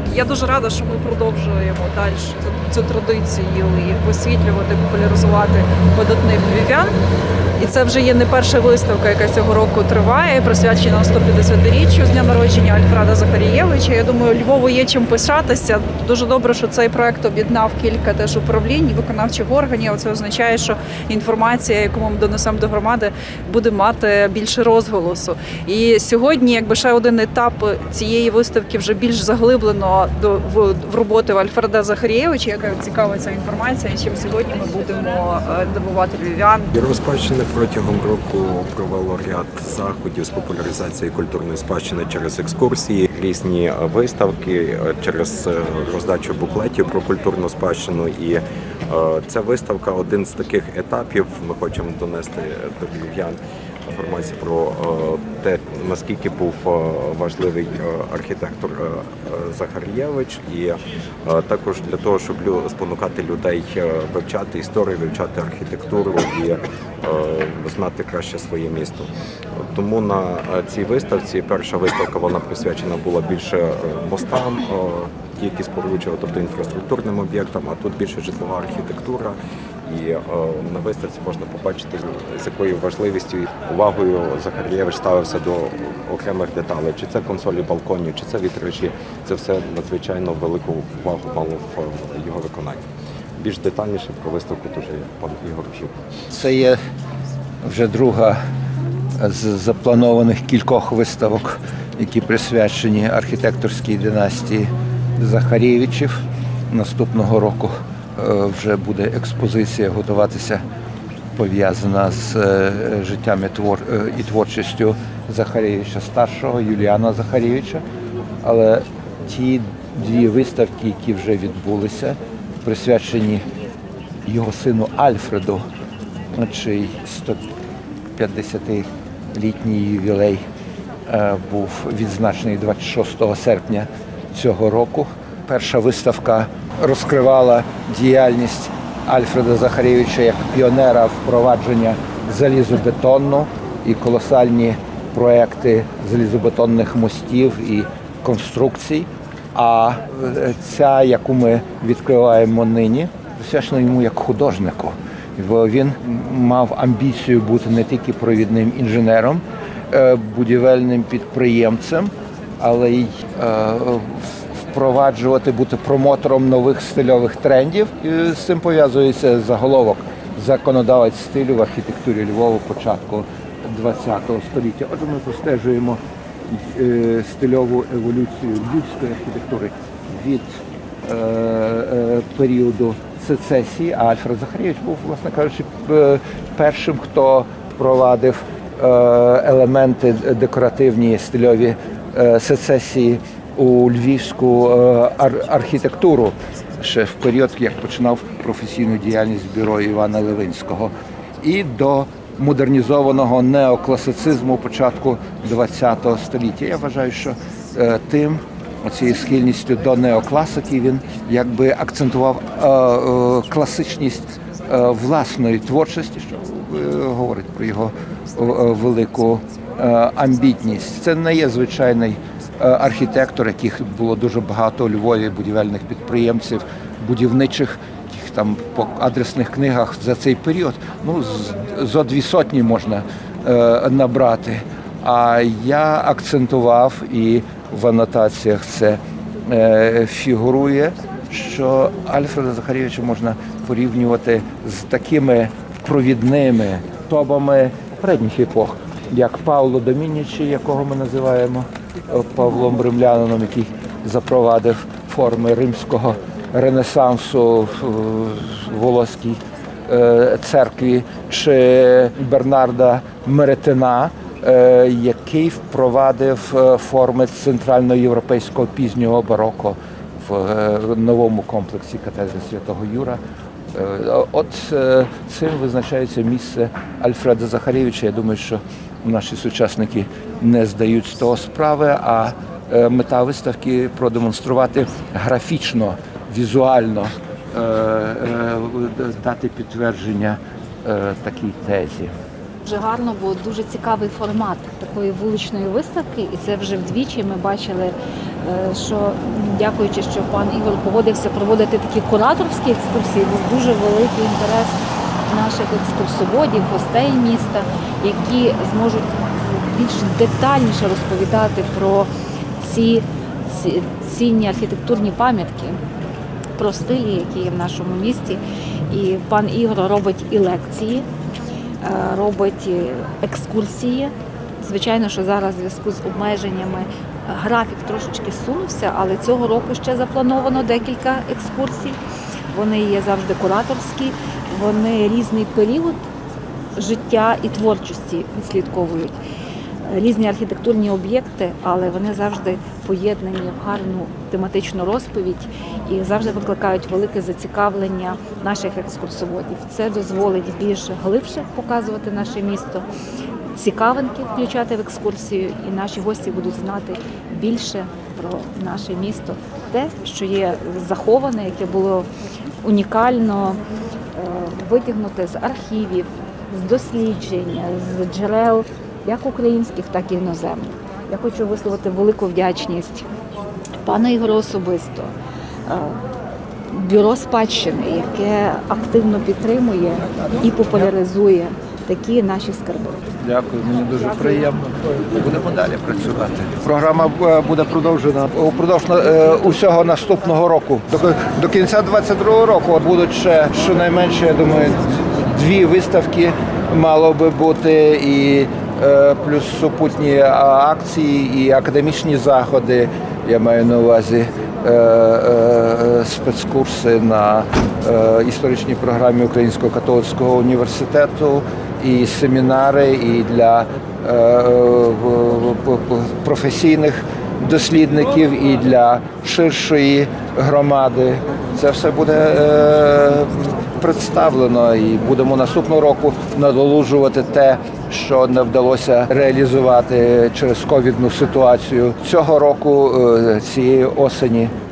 Я дуже рада, що ми продовжуємо далі цю традицію і висвітлювати, популяризувати видатних львів'ян. І це вже є не перша виставка, яка цього року триває, присвячена 150-річчю з дня народження Альфреда Захарієвича. Я думаю, Львову є чим пишатися. Дуже добре, що цей проект об'єднав кілька теж управлінь, виконавчих органів. Це означає, що інформація, яку ми донесемо до громади, буде мати більше розголосу. І сьогодні, якби ще один етап цієї виставки вже більш заглиблено в роботи Альфреда Захарієвича, яка цікава ця інформація, чим сьогодні ми будемо дивувати львів'ян. Бюро спадщини протягом року провело ряд заходів з популяризації культурної спадщини через екскурсії, різні виставки, через роздачу буклетів про культурну спадщину. І ця виставка – один з таких етапів. Ми хочемо донести до львів'ян інформацію про те, наскільки був важливий архітектор Захарієвич, і також для того, щоб спонукати людей вивчати історію, вивчати архітектуру і знати краще своє місто. Тому на цій виставці, перша виставка, вона присвячена була більше мостам, ті, які споруджували, тобто інфраструктурним об'єктам, а тут більше житлова архітектура. І на виставці можна побачити, з якою важливістю і увагою Захарієвич ставився до окремих деталей. Чи це консолі балконів, чи це вітражі. Це все надзвичайно велику увагу мало в його виконанні. Більш детальніше про виставку дуже пан Ігор Чіп. Це є вже друга з запланованих кількох виставок, які присвячені архітекторській династії Захарієвичів. Наступного року вже буде експозиція готуватися, пов'язана з життям і творчістю Захарієвича старшого, Юліана Захарієвича. Але ті дві виставки, які вже відбулися, присвячені його сину Альфреду, чий 150-літній ювілей був відзначений 26 серпня цього року. Перша виставка розкривала діяльність Альфреда Захарієвича як піонера впровадження залізобетону і колосальні проекти залізобетонних мостів і конструкцій. А ця, яку ми відкриваємо нині, присвячена йому як художнику. Бо він мав амбіцію бути не тільки провідним інженером, будівельним підприємцем, але й впроваджувати, бути промотором нових стильових трендів. І з цим пов'язується заголовок «Законодавець стилю в архітектурі Львова початку ХХ століття». Отже, ми простежуємо стильову еволюцію львівської архітектури від періоду сецесії, а Альфред Захарієвич був, власне кажучи, першим, хто впровадив елементи декоративні, стильові сецесії у львівську архітектуру ще в період, як починав професійну діяльність бюро Івана Левинського, і до модернізованого неокласицизму початку ХХ століття. Я вважаю, що цією схильністю до неокласики він якби акцентував класичність власної творчості, що говорить про його велику амбітність. Це не є звичайний архітектор, яких було дуже багато у Львові, будівельних підприємців, будівничих, яких там по адресних книгах за цей період, зо 200 можна набрати. А я акцентував, і в анотаціях це фігурує, що Альфреда Захарієвича можна порівнювати з такими провідними особами попередніх епох, як Пауло Домінічі, якого ми називаємо Павлом Римлянином, який запровадив форми римського ренесансу в Волоській церкві, чи Бернарда Меретина, який впровадив форми центральноєвропейського пізнього бароко в новому комплексі катедри Святого Юра. От цим визначається місце Альфреда Захарієвича. Я думаю, що наші сучасники не здають з того справи, а мета виставки – продемонструвати графічно, візуально, дати підтвердження такій тезі. Дуже гарно, бо дуже цікавий формат такої вуличної виставки, і це вже вдвічі ми бачили що дякуючи, що пан Ігор погодився проводити такі кураторські екскурсії, був дуже великий інтерес наших екскурсоводів, гостей міста, які зможуть більш детальніше розповідати про ці цінні архітектурні пам'ятки, про стилі, які є в нашому місті. І пан Ігор робить і лекції, робить екскурсії. Звичайно, що зараз в зв'язку з обмеженнями графік трошечки сунувся, але цього року ще заплановано декілька екскурсій. Вони є завжди кураторські, вони різний період життя і творчості відслідковують. Різні архітектурні об'єкти, але вони завжди поєднані в гарну тематичну розповідь і завжди викликають велике зацікавлення наших екскурсоводів. Це дозволить більш глибше показувати наше місто, цікавинки включати в екскурсію, і наші гості будуть знати більше про наше місто. Те, що є заховане, яке було унікально витягнуте з архівів, з досліджень, з джерел, як українських, так і іноземних. Я хочу висловити велику вдячність пану Ігору особисто, бюро спадщини, яке активно підтримує і популяризує такі наші скарби. Дякую, мені дуже приємно. Будемо далі працювати. Програма буде продовжена упродовж усього наступного року. До кінця 2022 року будуть ще щонайменше, я думаю, 2 виставки мало би бути, і плюс супутні акції і академічні заходи. Я маю на увазі спецкурси на історичній програмі Українського католицького університету, і семінари, і для професійних дослідників, і для ширшої громади. Це все буде представлено, і будемо наступного року надолужувати те, що не вдалося реалізувати через ковідну ситуацію. Цього року, цієї осені,